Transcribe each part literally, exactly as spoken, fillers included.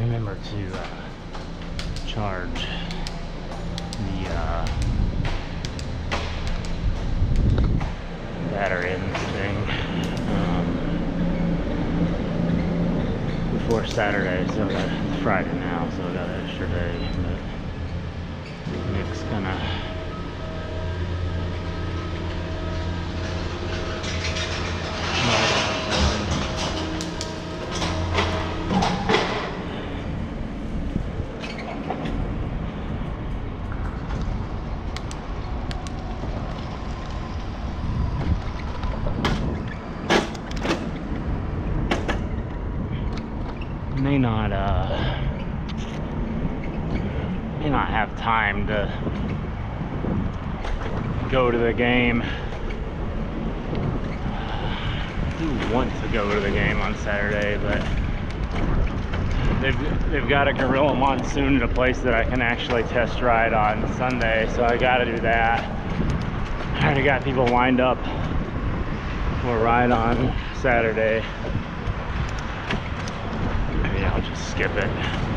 remember to uh, charge the uh, battery in this thing um, before Saturday, so I got, it's Friday now, so I got an extra day, but Nick's gonna may not uh may not have time to go to the game. I do want to go to the game on Saturday, but they've they've got a Gorilla Monsoon at a place that I can actually test ride on Sunday, so I got to do that. I already got people lined up for a ride on Saturday. Maybe I'll just skip it.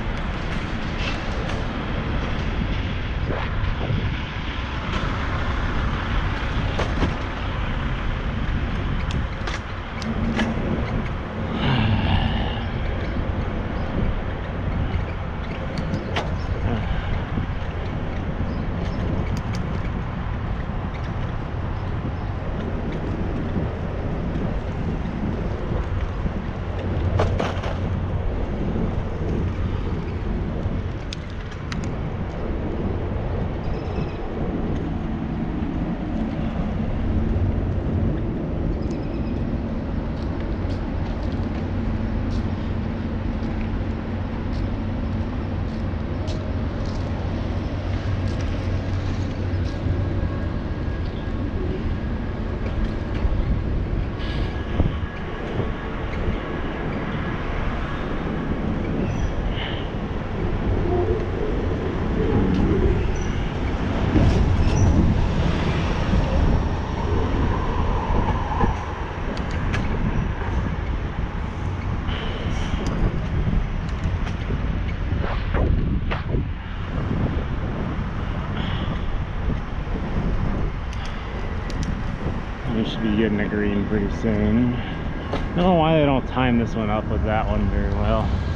We should be getting a green pretty soon. I don't know why they don't time this one up with that one very well.